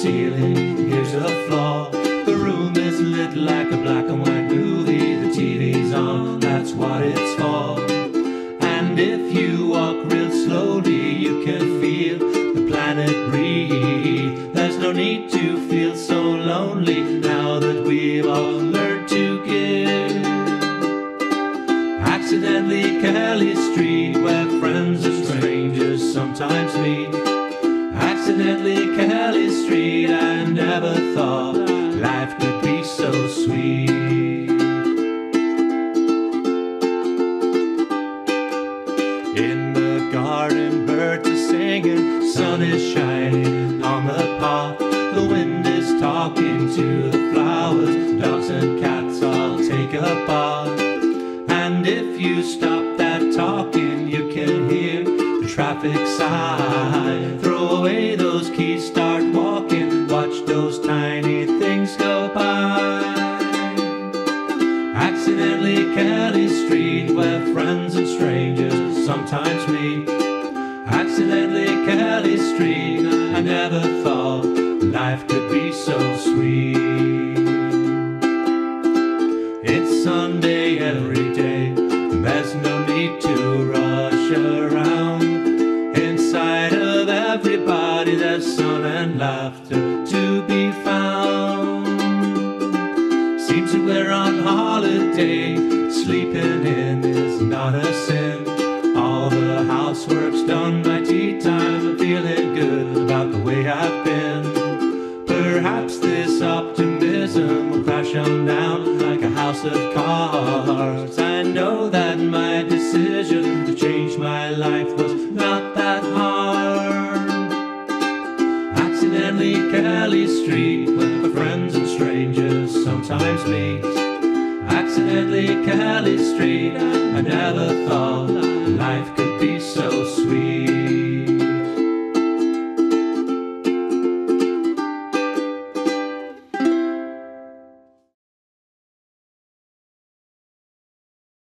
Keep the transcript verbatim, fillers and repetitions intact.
ceiling, here's a flaw. The room is lit like a black and white movie. The T V's on, that's what it's for. And if you walk real slowly, you can feel the planet breathe. There's no need to feel so lonely now that we've all learned to give. Accidentally Kelly Street, where friends and strangers sometimes meet. Accidentally Kelly Street, I never thought life could be so sweet. In the garden, birds are singing, sun is shining on the path. The wind is talking to the flowers, dogs and cats all take a bath. And if you stop that talking, you can hear the traffic sigh. Throw away those keys, start walking, watch those tiny things go by. Accidentally Kelly Street, where friends and strangers sometimes meet. Accidentally Kelly Street, I never thought life could be so sweet. It's Sunday every day, there's no need to rush around. Inside of everybody there's sun and laughter to be found. Seems that we're on holiday, sleeping in is not a sin. All the housework's done by tea time, I'm feeling good about the way I've been. Perhaps this optimism will crash on down like a house of cards. I know that my decision to change my life was not that hard. Accidentally Kelly Street, where friends and strangers sometimes meet. Accidentally Kelly Street, I never thought life could